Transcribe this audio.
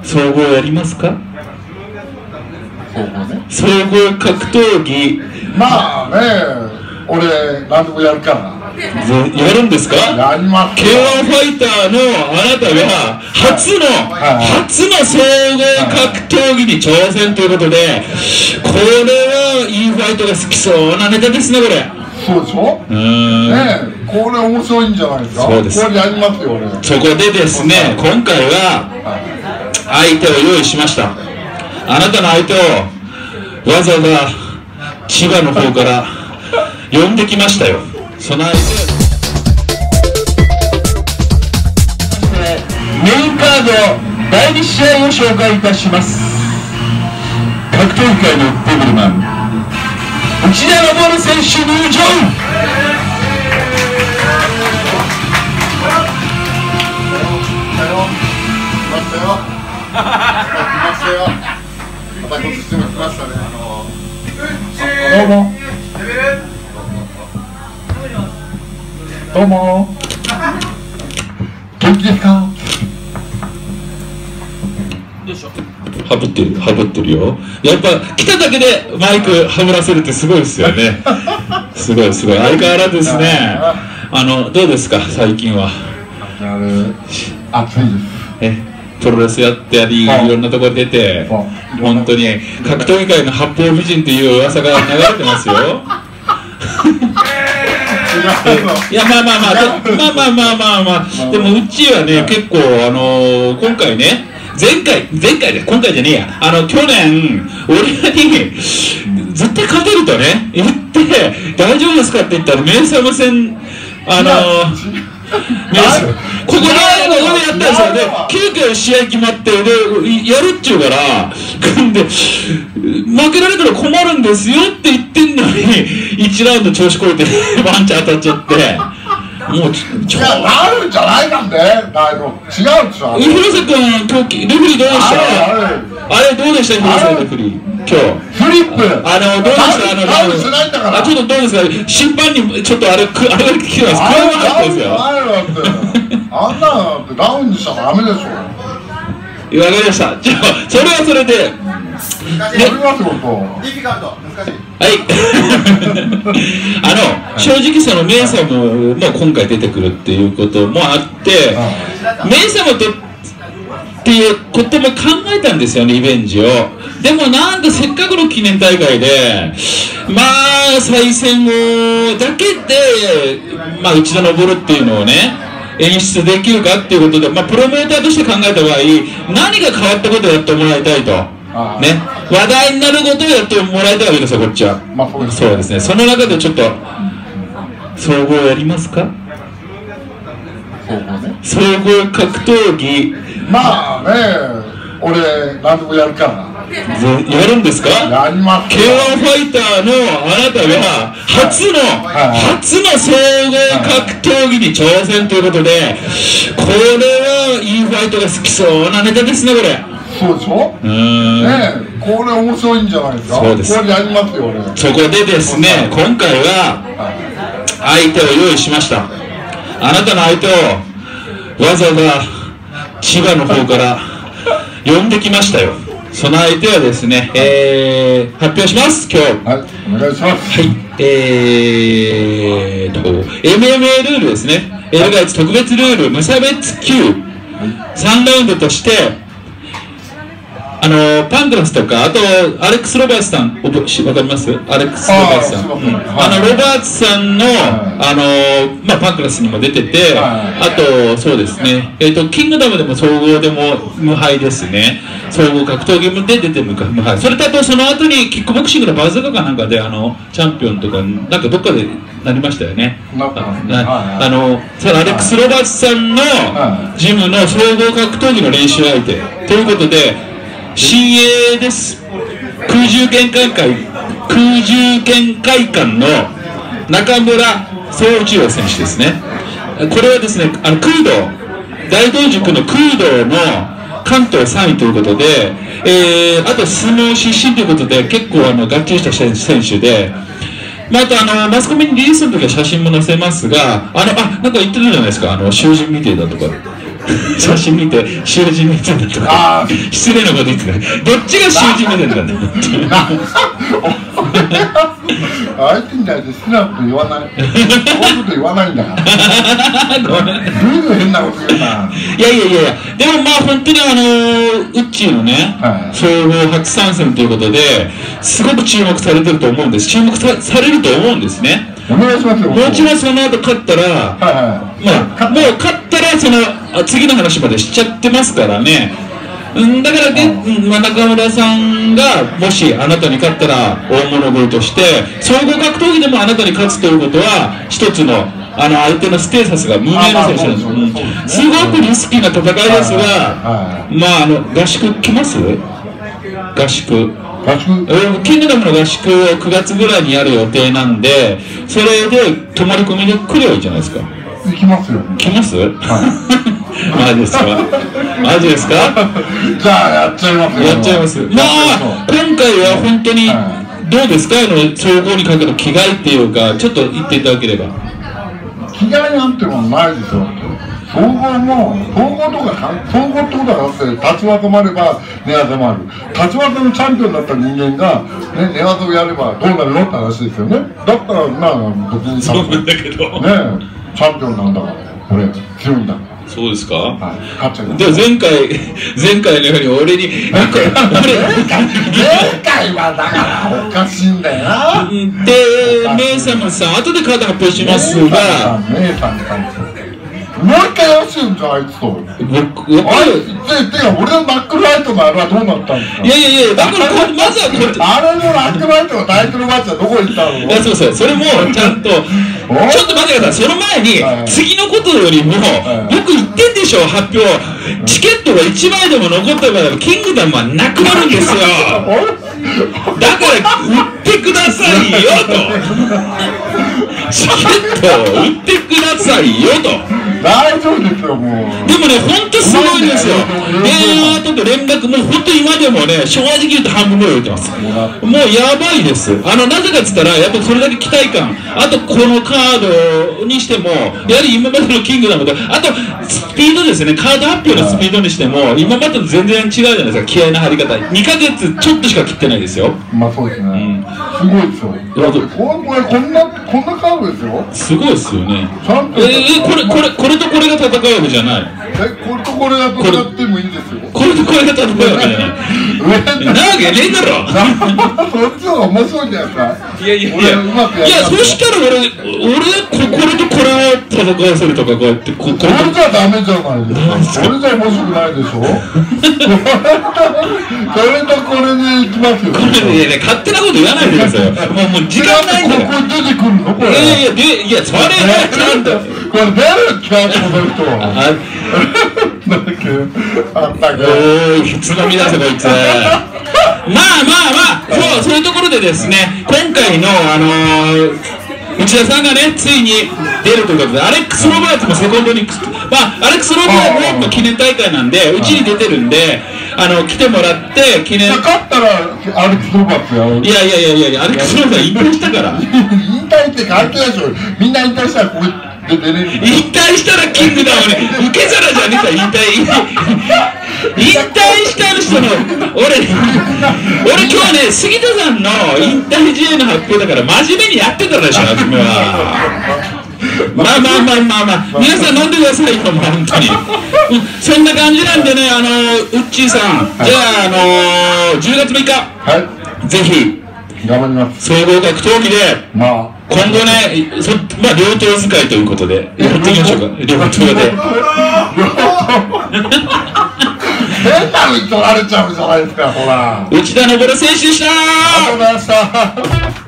総合やりますか？総合格闘技。 まあね、俺何でもやるから。 やるんですか？ やります。 K1 ファイターのあなたが初の総合格闘技に挑戦ということで、これはいいファイトが好きそうなネタですね、これ。 そうでしょ。ねえ、これ面白いんじゃないですか。 そうです。 これやりますよ、俺。 そこでですね、今回は相手を用意しました。あなたの相手をわざわざ千葉の方から呼んできましたよ。その相手はメインカード第2試合を紹介いたします。格闘技界のデビルマン、内田昇選手入場。 またこっちも来ましたね。 どうも。どうも。元気ですか？ハブってるよ。やっぱ来ただけでマイクはぶらせるってすごいですよね。すごい相変わらずですね。どうですか最近は？ 暑いです。 プロレスやってやり、いろんなところ出て、本当に格闘技界の八方美人っていう噂が流れてますよ。いやまあでもうちはね結構今回ね前回で今回じゃねえや去年俺に絶対勝てるとね言って大丈夫ですかって言ったらメイサム戦ここでやったんですよね。急遽試合決まってでやるっちゅうから組んで負けられたら困るんですよって言ってんのに1ラウンド調子こいてワンチャン当たっちゃってもうなるんじゃないなんで違うっすよ。 広瀬君今日レフェリーどうでした？あれどうでした？広瀬レフェリー今日フリップどうでした？ ちょっとどうですか？審判にちょっとあれが来てます。 あんなのってダウンにしたらダメでしょ。 わかりました。じゃあそれはそれで正直そのメイサムも今回出てくるっていうこともあってメイサムとっていうことも考えたんですよね、リベンジを。でもなんかせっかくの記念大会でまあ再戦をだけで内田昇っていうのをね演出できるかっていうことで、プロモーターとして考えた場合何が変わったことをやってもらいたいとね、話題になることをやってもらいたいわけですよ、こっちは。そうですね。その中でちょっと総合やりますか？総合格闘技。 まあね、俺何でもやるから。 やるんですか？ やります。 K1 ファイターのあなたが初の総合格闘技に挑戦ということで、これはいいファイトが好きそうなネタですね、これ。 そうでしょ。ねえ、これ面白いんじゃないですか。 そうです。 これやりますよ、俺。 そこでですね、今回は相手を用意しました。あなたの相手をわざわざ千葉の方から呼んできましたよ。その相手はですね、発表します今日。 はい、お願いします。 はい、MMA ルールですね。エルガイツ特別ルール無差別級3ラウンドとして。パンクラスとか、あとアレックス・ロバーツさん、わかります？アレックス・ロバーツさん、ロバーツさんの、パンクラスにも出てて、あとそうですね、キングダムでも総合でも無敗ですね。総合格闘技で出て無敗。それとあとその後にキックボクシングのバズーカかなんかでチャンピオンとかなんかどっかでなりましたよね。そのアレックス・ロバーツさんのジムの総合格闘技の練習相手ということで。新鋭です。空中見解館の中村宗一郎選手ですね。これはですね、空道大道塾の空道の関東3位ということで、あと相撲出身ということで結構がっちりした選手で、あとマスコミにリリースの時は写真も載せますが、なんか言ってるじゃないですか、囚人みてえだとか。 写真見て習字見てたとか失礼なこと言ってた。どっちが習字見てんだね。 相手に対して好きなこと言わない。そういうこと言わないんだから。ずいぶん変なこと言うな。 いやいやいやいや、でもまあ本当にウッチーのね、総合初参戦ということですごく注目されてると思うんです。注目されると思うんですね。 お願いしますよ。 もちろんその後勝ったら、まあもう勝ったらその次の話までしちゃってますからね。だからね、中村さんがもしあなたに勝ったら大物食いとして総合格闘技でもあなたに勝つということは一つの相手のステータスが無名な選手なんです。すごくリスキーな戦いですが、まあ合宿来ます？合宿。キングダムの合宿を9月ぐらいにやる予定なんで、それで泊まり込みで来ればいいじゃないですか。 行きますよ。 来ます？マジですか？マジですか？ じゃあやっちゃいますよ。 やっちゃいます。まあ今回は本当にどうですか、総合にかける気概っていうか、ちょっと言っていただければ。 気概なんてもんないですよ。総合とか総合ってことはだって立ち技もあれば寝技もある。立ち技のチャンピオンだった人間が、ね、寝技をやればどうなるのって話ですよね。だったら別にそうなんだけどね、チャンピオンなんだから俺強いんだから。 そうですか？ 勝っちゃう。 でも前回のように俺に前回はだからおかしいんだよな。 で、メイサムさん後でカード発表しますが、 メイさんに関してもう一回やらせるんじゃん、あいつと。俺のナックルライトのあれはどうなったんですか？ いやいやいや、だからまずはあれのナックルライトのタイトルマッチはどこ行ったの？ いや、そうそう、それもちゃんとちょっと待ってください。その前に次のことよりもよく言ってんでしょ、発表。チケットが1枚でも残ったからキングダムはなくなるんですよ。だから売ってくださいよと。チケットを売ってくださいよと。 大丈夫ですよ、もう。 でもね、ほんとすごいんですよ。電話とか連絡もほんと今でもね、正直言うと半分ぐらい売ってます。もうやばいです。なぜかっつったら、やっぱそれだけ期待感、あとこのカードにしても、やはり今までのキングダムと、あとスピードですね、カード発表のスピードにしても、今までと全然違うじゃないですか、気合の張り方。2ヶ月ちょっとしか切ってないですよ。 まあそうですね。すごいですよ。こんなカードですよ。 すごいですよね。これとこれが戦うわけじゃない。 これとこれが戦ってもいいんですよ。 これとこれが戦うわけじゃない。なわけねえだろ。 そっちの方が面白いんじゃないですか。 いや、そしたら俺これとこれを戦わせるとかこうやってこれじゃダメじゃないですか。これじゃ面白くないでしょ。それとこれに行きますよ。 勝手なこと言わないでくださいよ。もう時間ないんだよ。 これ出てくるのこれ。 いやそれはちゃんとこれ出る気がする人は。なんだっけ、あったけど。 おい、つまみ出せこいつ。まあそういうところでですね、今回の内田さんがね、ついに出るということで、アレックス・ロバーツもセコンドに、アレックス・ロバーツの記念大会なんで、うちに出てるんで、来てもらって記念。 勝ったらアレックス・ロバーツやる。 いや、アレックス・ロバーツは引退したから。 引退って関係ないでしょ。みんな引退したらこれで出れる。 引退したらキングダムね、受け皿じゃねえか、引退した人の、俺今日ね、杉田さんの引退試合の発表だから真面目にやってたでしょ、初めは。まあ皆さん飲んでくださいよ、もう本当に。そんな感じなんでね、ウッチーさん、じゃあ10月6日、ぜひ頑張ります。 総合格闘技で今後ね、両党使いということでやっていきましょうか。両党で変なのに取られちゃうじゃないですか、ほら。 内田昇選手でした。 ありがとうございました。